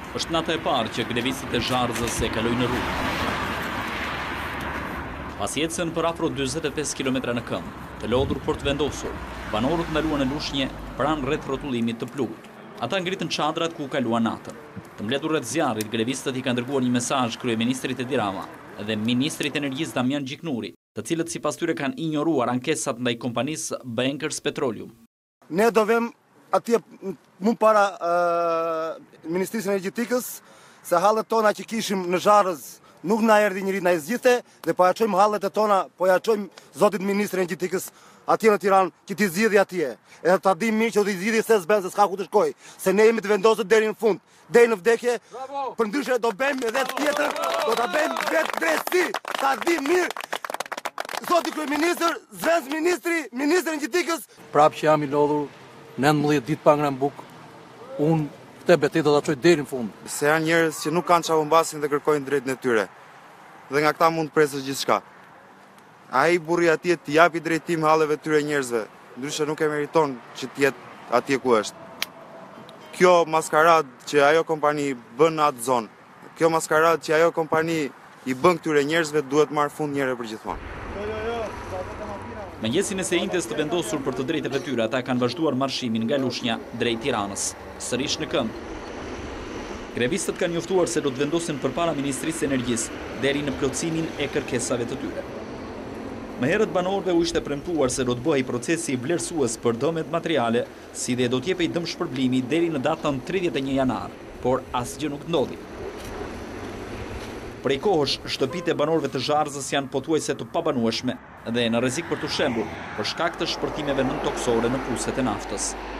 Është nata e parë që grevistët e Zharzës e kalojnë në rrugë. Pas ecën për afro 45 km në këmbë, të lodhur për të vendosur, banorët ndaluan në lushnje pranë rreth rrotullimit të pluhut. Ata ngritën çadrat ku kaluan natën. Të mbledhur rreth zjarrit, grevistët i kanë dërguar një mesazh kryeministrit Edi Rama dhe ministrit të energjisë Damian Gjiknuri, të cilët sipas tyre kanë injoruar ankesat ndaj kompanisë Bankers Petroleum. Ne do vëm atje më para Ministrisë Energjetikës se hallet tona që kishim në Zharrës nuk na erdhi njëri na i zgjidhte dhe po ja çojmë hallet e tona, po ja çojmë zotit ministrin e Energjetikës atje në Tiranë që t'i zgjidhë atje. Edhe ta dim mirë që t'i zgjidhë se s'bën se s'ka ku të shkoj, se ne jemi të vendosur deri në fund, deri në vdekje. Për ndryshe do bëjmë edhe tjetër, do ta bëjmë vetë drejtësi, ta dim mirë. Zoti kryeministër, zëvendës ministri e Energjetikës. Prapë që jam i lodhur 19 ditë pa ngrënë bukë, unë këtë betejë do ta çoj deri në fund. Se janë njerëz që nuk kanë çfarë humbasin dhe kërkojnë drejtën e tyre. Dhe nga këta mund të presësh gjithçka. Ai burri atje t'i japi drejtim halleve të tyre njerëzve, ndryshe nuk e meriton që të jetë atje ku është. Kjo maskaradë që ajo kompani bën në atë zonë, kjo maskaradë që ajo kompani i bën këtyre njerëzve duhet marrë fund një herë për gjithmonë. Mëngjesin e së njëjtës të vendosur për të drejtat e tyre, ata kanë vazhduar marshimin nga Lushnja drejt Tiranës, sërish në këmbë. Grevistët kanë njoftuar se do të vendosin përpara Ministrisë së Energjisë deri në plotësimin e kërkesave të tyre. Më herët banorëve u ishte premtuar se do të bëhej procesi vlerësues për dëmet materiale, si dhe do të jepej dëmshpërblimi deri në datën 31 janar, por asgjë nuk ndodhi. Prej kohësh, shtëpitë e banorëve të Zharzës janë pothuajse të pabanueshme dhe në rrezik për të shembur për shkak të shpërtimeve nën toksore në puset e naftës.